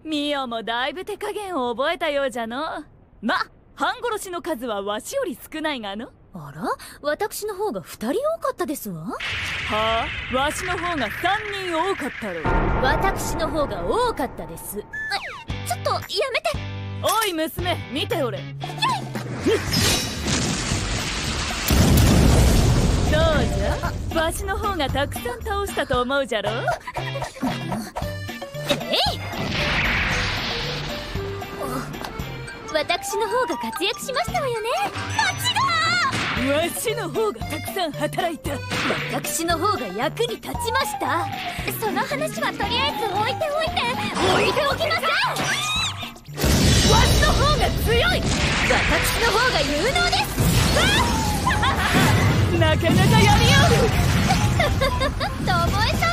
ミオもだいぶ手加減を覚えたようじゃの。ま、半殺しの数はわしより少ないがの。 あら、私の方が2人多かったですわ。 はあ、わしの方が3人多かったろ。 私の方が多かったです。ちょっとやめて。 おい娘、見ておれ。どうじゃ、わしの方がたくさん倒したと思うじゃろ。 私の方が活躍しましたわよね。 わしの方がたくさん働いた。 私の方が役に立ちました。その話はとりあえず置いておきません。 わしの方が強い。 私の方が有能です。 なかなかやりよる。 ともえさん